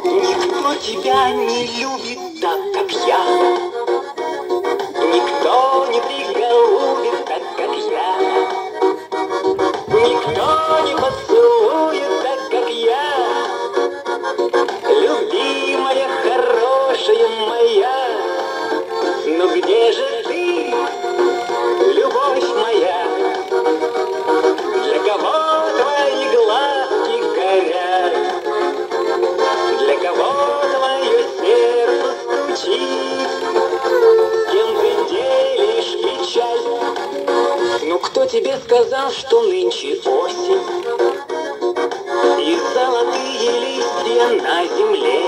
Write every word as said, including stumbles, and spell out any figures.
Никто тебя не любит так, как я. Никто не приголубит так, как я. Никто не поцелует так, как я. Любимая, хорошая моя, но где же ты, любовь моя? Для кого твои глазки горят? Для кого твое сердце стучит? С кем ты делишь печаль? Ну кто тебе сказал, что нынче осень? И золотые листья на земле?